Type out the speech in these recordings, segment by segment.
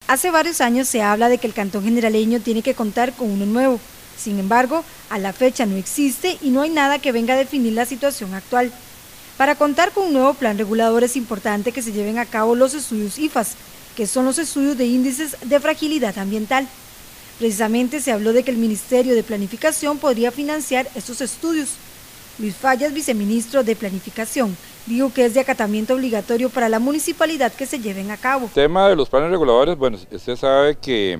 Hace varios años se habla de que el Cantón Generaleño tiene que contar con uno nuevo. Sin embargo, a la fecha no existe y no hay nada que venga a definir la situación actual. Para contar con un nuevo plan regulador es importante que se lleven a cabo los estudios IFAS, que son los estudios de índices de fragilidad ambiental. Precisamente se habló de que el Ministerio de Planificación podría financiar estos estudios. Luis Fallas, viceministro de Planificación, dijo que es de acatamiento obligatorio para la municipalidad que se lleven a cabo. El tema de los planes reguladores, bueno, usted sabe que,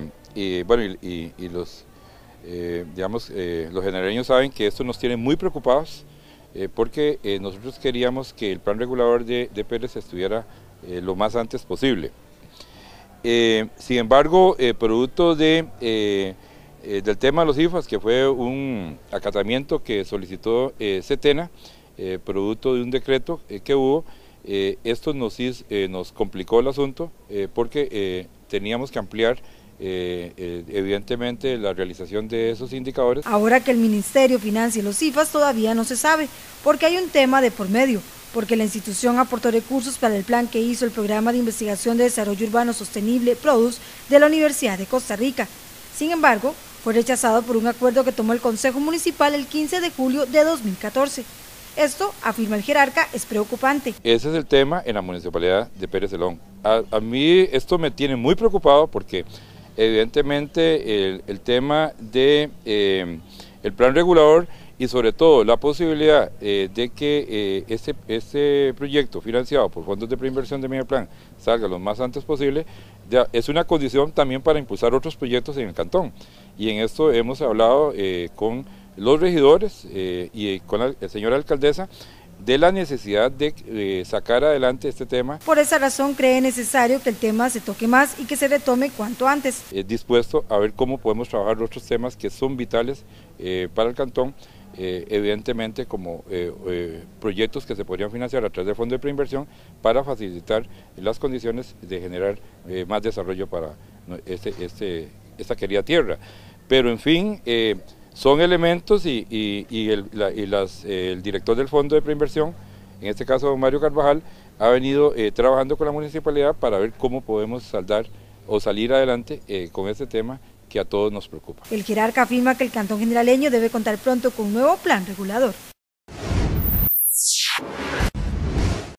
los generaleños saben que esto nos tiene muy preocupados porque nosotros queríamos que el plan regulador de Pérez estuviera lo más antes posible. Sin embargo, producto del tema de los IFAS, que fue un acatamiento que solicitó Setena, producto de un decreto que hubo, esto nos complicó el asunto porque teníamos que ampliar evidentemente la realización de esos indicadores. Ahora que el Ministerio financie los IFAS todavía no se sabe, porque hay un tema de por medio, porque la institución aportó recursos para el plan que hizo el Programa de Investigación de Desarrollo Urbano Sostenible, PRODUS, de la Universidad de Costa Rica. Sin embargo, fue rechazado por un acuerdo que tomó el Consejo Municipal el 15 de julio de 2014. Esto, afirma el jerarca, es preocupante. Ese es el tema en la Municipalidad de Pérez Celón. A mí esto me tiene muy preocupado porque evidentemente el tema de el plan regulador y sobre todo la posibilidad de que este proyecto financiado por fondos de preinversión de Mediaplan salga lo más antes posible, ya es una condición también para impulsar otros proyectos en el cantón. Y en esto hemos hablado con los regidores y con la señora alcaldesa de la necesidad de sacar adelante este tema. Por esa razón cree necesario que el tema se toque más y que se retome cuanto antes. Dispuesto a ver cómo podemos trabajar otros temas que son vitales para el cantón, evidentemente como proyectos que se podrían financiar a través del Fondo de Preinversión para facilitar las condiciones de generar más desarrollo para esta querida tierra. Pero en fin, son elementos y el director del Fondo de Preinversión, en este caso don Mario Carvajal, ha venido trabajando con la municipalidad para ver cómo podemos saldar o salir adelante con este tema que a todos nos preocupa. El jerarca afirma que el Cantón Generaleño debe contar pronto con un nuevo plan regulador.